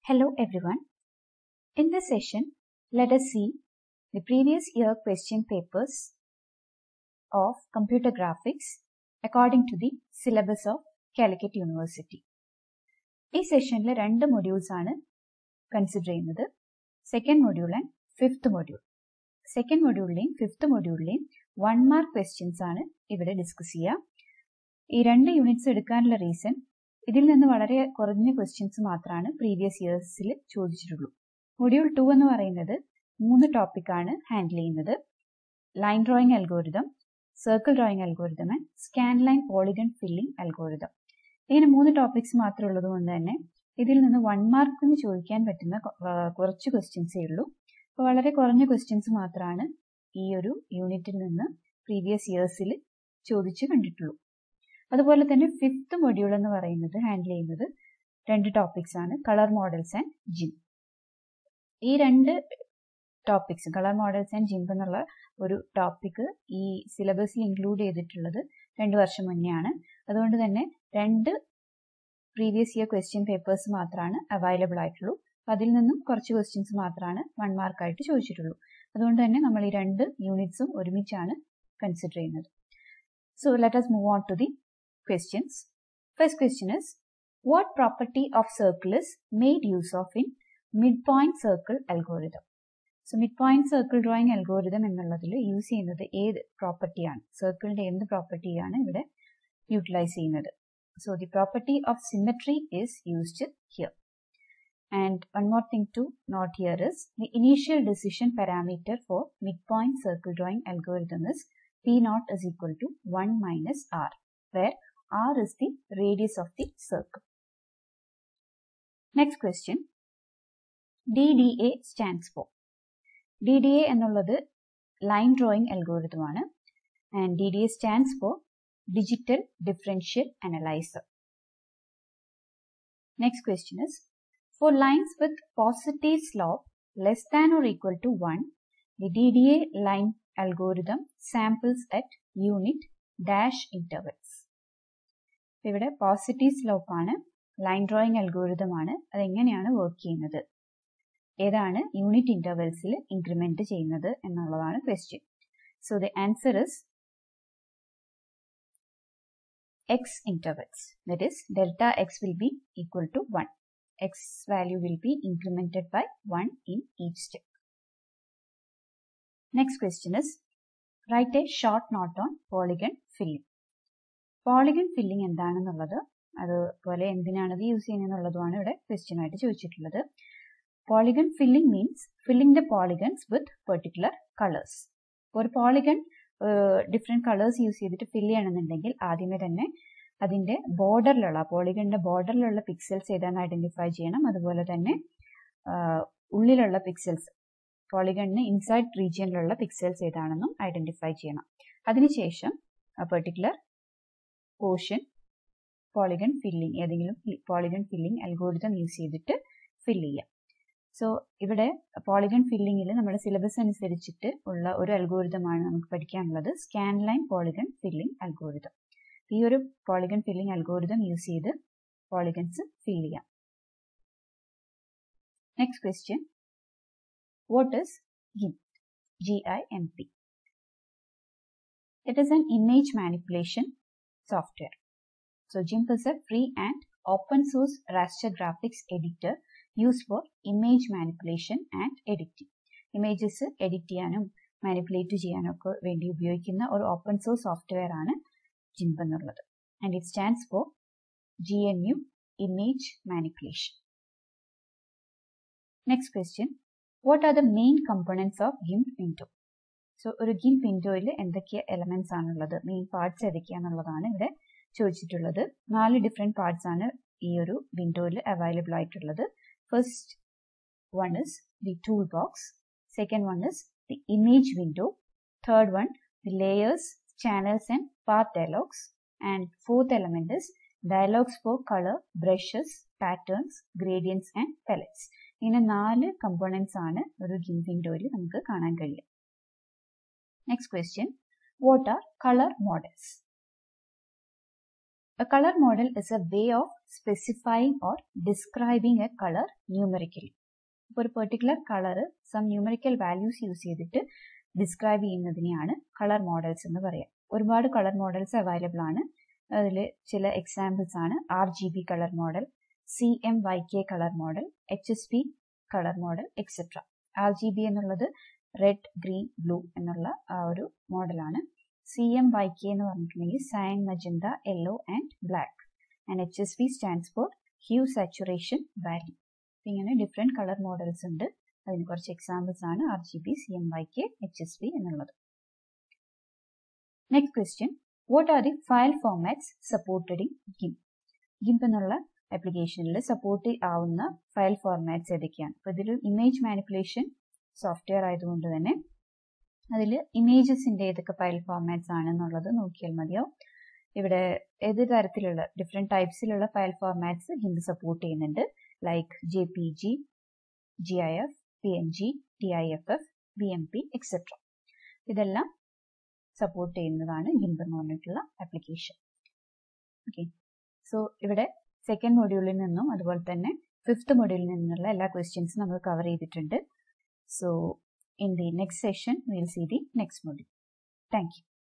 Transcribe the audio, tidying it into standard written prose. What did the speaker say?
Hello everyone. In this session, let us see the previous year question papers of computer graphics according to the syllabus of Calicut University. ഈ സെഷനിൽ രണ്ട് modules ആണ് consider ചെയ്യുന്നത്. Second module and fifth module. Second മൊഡ്യൂളിലെയും fifth മൊഡ്യൂളിലെയും 1 mark questions ആണ് ഇവിടെ discuss ചെയ്യുക. ഈ രണ്ട് യൂണിറ്റ്സ് എടുക്കാനുള്ള റീസൺ, ഇതിൽ നിന്ന് വളരെ കുറഞ്ഞ ക്വസ്റ്റ്യൻസ് മാത്രമാണ് പ്രീവിയസ് ഇയേഴ്സിൽ ചോദിച്ചിട്ടുള്ളൂ. മൊഡ്യൂൾ 2 എന്ന് പറയുന്നത് 3 ടോപ്പിക്കാണ് ഹാൻഡിൽ ചെയ്യുന്നത്. Line drawing algorithm, circle drawing algorithm and scan line polygon filling algorithm. ഇങ്ങനെ 3 ടോപ്പിക്സ് മാത്രമേ ഉള്ളത് കൊണ്ട് തന്നെ ഇതിൽ നിന്ന് 1 മാർക്കിന് ചോദിക്കാൻ പറ്റുന്ന കുറച്ച് ക്വസ്റ്റ്യൻസേ ഉള്ളൂ. അപ്പോൾ വളരെ കുറഞ്ഞ ക്വസ്റ്റ്യൻസ് മാത്രമാണ് ഈ ഒരു യൂണിറ്റിൽ നിന്ന് പ്രീവിയസ് ഇയേഴ്സിൽ ചോദിച്ച് കണ്ടിട്ടുള്ളൂ. അതുപോലെ തന്നെ ഫിഫ്ത്ത് മൊഡ്യൂൾ എന്ന് പറയുന്നത് ഹാൻഡിൽ ചെയ്യുന്നത് 2 ടോപ്പിക്സ് ആണ്, കളർ മോഡൽസ് ആൻഡ് ജിംപ്. ഈ 2 topics, colour models and GIMP എന്നുള്ള ഒരു ടോപ്പിക്ക് ഈ സിലബസിൽ ഇൻക്ലൂഡ് ചെയ്തിട്ടുള്ളത് 2 വർഷം മുന്നെയാണ്. അതുകൊണ്ട് തന്നെ 2 പ്രീവിയസ് ഇയർ ക്വസ്റ്റ്യൻ പേപ്പേഴ്സ് മാത്രമാണ് അവൈലബിൾ ആയിട്ടുള്ളൂ. അതിൽ നിന്നും കുറച്ച് ക്വസ്റ്റ്യൻസ് മാത്രമാണ് 1 മാർക്കായിട്ട് ചോദിച്ചിട്ടുള്ളൂ. അതുകൊണ്ട് തന്നെ നമ്മൾ ഈ 2 യൂണിറ്റ്സും ഒരുമിച്ചാണ് കൺസിഡർ ചെയ്യുന്നത്. So let us move on to the questions. First question is, what property of circle is made use of in midpoint circle algorithm? So midpoint circle drawing algorithm എന്നുള്ളതിൽ യൂസ് ചെയ്യുന്നത് ഏത് പ്രോപ്പർട്ടിയാണ്, സർക്കിളിന്റെ എന്ത് പ്രോപ്പർട്ടിയാണ് ഇവിടെ യൂട്ടിലൈസ് ചെയ്യുന്നത്? So the property of symmetry is used here. And one more thing to note here is the initial decision parameter for midpoint circle drawing algorithm is P0 is equal to 1 minus R, where R is the radius of the circle. Next question. DDA stands for. DDA എന്നുള്ളത് line drawing algorithm ആണ്. And DDA stands for Digital Differential Analyzer. Next question is, for lines with positive slope less than or equal to 1, the DDA line algorithm samples at unit dash intervals. ഇവിടെ positive slope ആണ്, line drawing algorithm ആണ്. അതെങ്ങനെയാണ് work ചെയ്യുന്നത്, ഏതാണ് unit ഇന്റർവെൽസിൽ increment ചെയ്യുന്നത് എന്നുള്ളതാണ് question. So the answer is x intervals. That is, delta x will be equal to 1. X value will be incremented by 1 in each step. Next question is, write a short note on polygon filling. Polygon filling എന്താണെന്നുള്ളത്, അതുപോലെ എന്തിനാണത് use ചെയ്യുന്നതെന്നുള്ളതുമാണ് ഇവിടെ question ആയിട്ട് ചോദിച്ചിട്ടുള്ളത്. Polygon filling means filling the polygons with particular colors. ഒരു പോളിഗൺ different colours use ചെയ്തിട്ട് fill ചെയ്യണമെന്നുണ്ടെങ്കിൽ ആദ്യമേ തന്നെ അതിന്റെ ബോർഡറിലുള്ള, പോളിഗണിന്റെ ബോർഡറിലുള്ള പിക്സൽസ് ഏതാണെന്ന് ഐഡന്റിഫൈ ചെയ്യണം. അതുപോലെ തന്നെ ഉള്ളിലുള്ള പിക്സൽസ്, പോളിഗണിന് ഇൻസൈഡ് റീജിയനിലുള്ള പിക്സൽസ് ഏതാണെന്നും ഐഡന്റിഫൈ ചെയ്യണം. അതിനുശേഷം പെർട്ടിക്കുലർ പോർഷൻ പോളിഗൺ ഫില്ലിംഗ്, ഏതെങ്കിലും പോളിഗൺ ഫില്ലിംഗ് അൽഗോരിതം യൂസ് ചെയ്തിട്ട് ഫില്ല് ചെയ്യാം. സോ ഇവിടെ പോളിഗൺ ഫില്ലിങ്ങിൽ നമ്മുടെ സിലബസ് അനുസരിച്ചിട്ട് ഉള്ള ഒരു അൽഗോരിതമാണ് നമുക്ക് പഠിക്കാനുള്ളത്, scan line polygon filling algorithm. ഈ ഒരു പോളിഗൺ ഫില്ലിംഗ് അൽഗോരിതം യൂസ് ചെയ്ത് പോളിഗൺസ് ഫിൽ ചെയ്യാം. Next question, what is GIMP? GIMP. It is an image manipulation software. So GIMP is a free and open source raster graphics editor used for image manipulation and editing. Images edit ചെയ്യാനും manipulate ചെയ്യാനും ഒക്കെ വേണ്ടി ഉപയോഗിക്കുന്ന ഒരു open source software ആണ് GIMP എന്നുള്ളത്. And it stands for GNU Image Manipulation. Next question, what are the main components of GIMP window? So ഒരു GIMP വിൻഡോയിൽ എന്തൊക്കെ എലമെന്റ്സ് ആണുള്ളത്, മെയിൻ പാർട്സ് ഏതൊക്കെയാണെന്നുള്ളതാണ് ഇവിടെ ചോദിച്ചിട്ടുള്ളത്. 4 ഡിഫറെന്റ് പാർട്സ് ആണ് ഈ ഒരു വിൻഡോയിൽ അവൈലബിൾ ആയിട്ടുള്ളത്. First one is the toolbox, second one is the image window, third one the layers, channels and path dialogues, and fourth element is dialogues for color, brushes, patterns, gradients and palettes. ഇങ്ങനെ 4 components ആണ് ഒരു GIMP വിൻഡോയിൽ നമുക്ക് കാണാൻ കഴിയുക. Next question, what are color models? A color model is a way of specifying or describing a color numerically. ഒരു particular colour some numerical values use ചെയ്തിട്ട് describe ചെയ്യുന്നതിനെയാണ് കളർ മോഡൽസ് എന്ന് പറയാം. ഒരുപാട് കളർ മോഡൽസ് അവൈലബിൾ ആണ്. അതിൽ ചില examples ആണ് RGB colour model, CMYK colour model, HSP colour model etcetera. RGB എന്നുള്ളത് റെഡ്, ഗ്രീൻ, ബ്ലൂ എന്നുള്ള ആ ഒരു മോഡലാണ്. CMYK എന്ന് പറഞ്ഞിട്ടുണ്ടെങ്കിൽ cyan, magenta, yellow and black. And HSV stands for hue saturation value. ഇങ്ങനെ ഡിഫറെന്റ് കളർ മോഡൽസ് ഉണ്ട്. അതിന് കുറച്ച് എക്സാമ്പിൾസ് ആണ് RGB, CMYK, HSV എന്നുള്ളത്. Next question, what are the file formats supported in GIMP? GIMP എന്നുള്ള ആപ്ലിക്കേഷനിൽ സപ്പോർട്ട് ആവുന്ന file formats ഏതൊക്കെയാണ്? അപ്പോൾ ഇതിൽ ഇമേജ് മാനിപ്പുലേഷൻ സോഫ്റ്റ്വെയർ ആയതുകൊണ്ട് തന്നെ അതിൽ ഇമേജസിന്റെ ഏതൊക്കെ ഫയൽ ഫോർമാറ്റ്സ് ആണെന്നുള്ളത് നോക്കിയാൽ മതിയാവും. ഇവിടെ ഏത് തരത്തിലുള്ള ഡിഫറെന്റ് ടൈപ്സിലുള്ള ഫയൽ ഫോർമാറ്റ്സ് GIMP സപ്പോർട്ട് ചെയ്യുന്നുണ്ട്. Like JPG, GIF, PNG, TIFF, BMP etcetera. ഇതെല്ലാം സപ്പോർട്ട് ചെയ്യുന്നതാണ് GIMP എന്ന് പറഞ്ഞിട്ടുള്ള ആപ്ലിക്കേഷൻ. ഓക്കെ, സോ ഇവിടെ സെക്കൻഡ് മൊഡ്യൂളിൽ നിന്നും അതുപോലെ തന്നെ ഫിഫ്ത്ത് മൊഡ്യൂളിൽ നിന്നുള്ള എല്ലാ ക്വസ്റ്റ്യൻസും നമ്മൾ കവർ ചെയ്തിട്ടുണ്ട്. So in the next session, we will see the next module. Thank you.